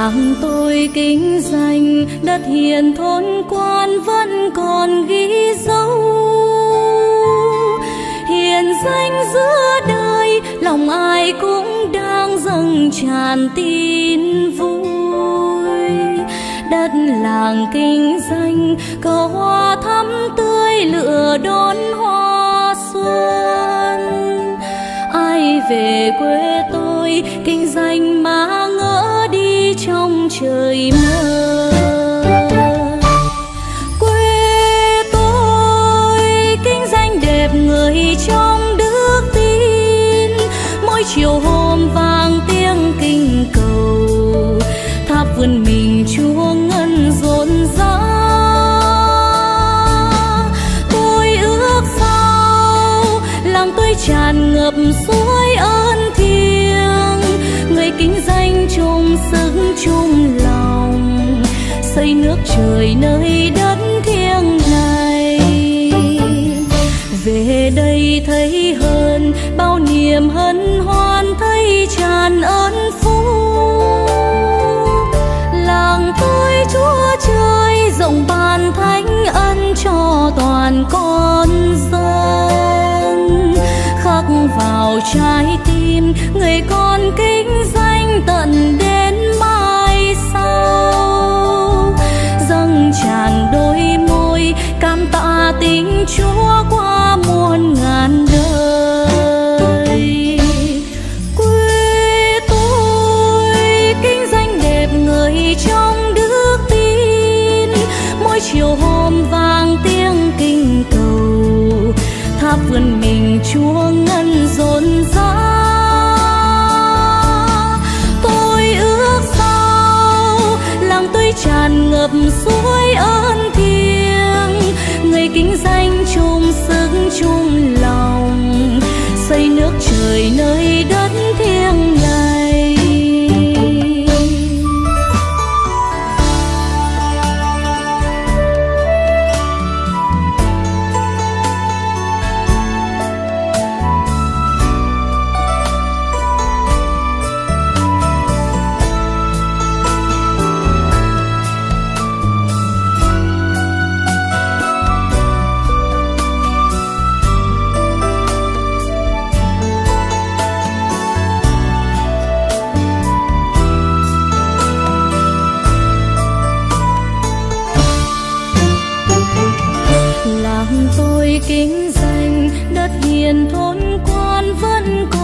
Làng tôi kính danh đất hiền thôn quan vẫn còn ghi dấu, hiền danh giữa đời lòng ai cũng đang dâng tràn tin vui. Đất làng kính danh cờ hoa thắm tươi lửa đón hoa xuân. Ai về quê tôi kính danh mà ngỡ đi trong trời mơ. Quê tôi kính danh đẹp người trong đức tin, mỗi chiều hôm vang tiếng kinh cầu, tháp vườn mình Chúa ngân rộn rã. Tôi ước sao làng tôi tràn ngập suối ơn thiêng, người kính danh chung sức chung lòng, xây nước trời nơi đất thiêng này. Về đây thấy hơn bao niềm hân hoan, thấy tràn ơn phúc. Làng tôi Chúa trời rộng ban thánh ân cho toàn con dân, khắc vào trái tim người con kính danh tận đến mai sau. Dâng tràn đôi môi cảm tạ tình Chúa qua muôn ngàn đời. Quê tôi kính danh đẹp người trong đức tin, mỗi chiều hôm vang tiếng kinh cầu, tháp vườn mình Chúa ngân rộn rã. Tôi ước sao làng tôi tràn ngập suối ơn thiêng, người kính danh chung sức chung lòng, xây nước trời nơi đất thiêng này. Kính danh đất hiền thôn quan vẫn